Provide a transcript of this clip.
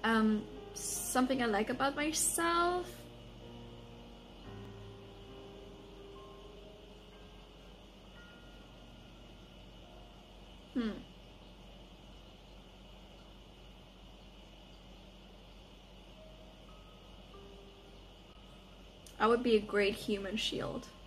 Something I like about myself. I would be a great human shield.